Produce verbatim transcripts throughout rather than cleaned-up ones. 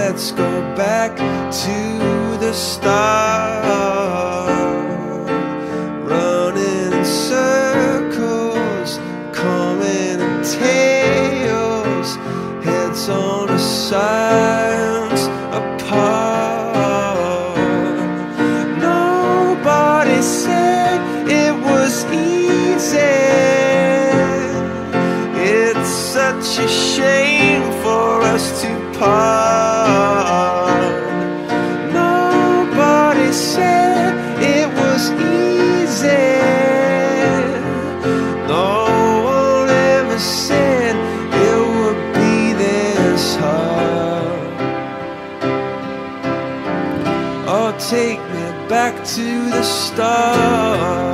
let's go back to the start. Running in circles, coming in tails, heads on the sides apart. Nobody said it was easy. It's such a shame for us to part. Nobody said it was easy. No one ever said it would be this hard. Oh, take me back to the start.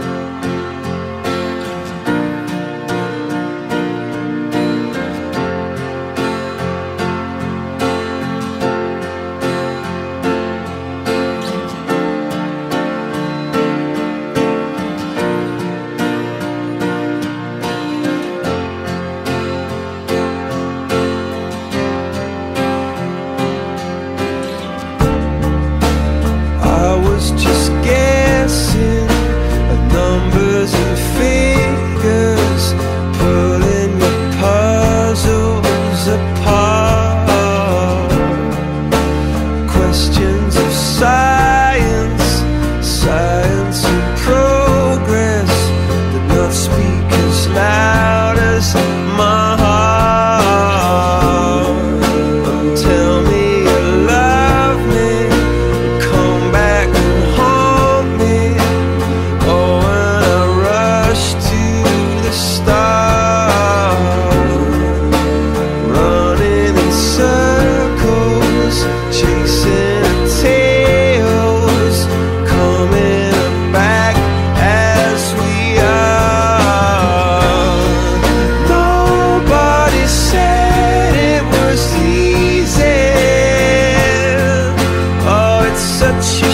Just guessing at numbers and figures, pulling your puzzles apart. Questions of science, science and progress, did not speak as loud as my heart. And tell me you love me, come back and haunt me. Oh, when I rush to the start, running in circles, chasing tails, coming back as we are. Nobody said it was easy. Oh, it's such a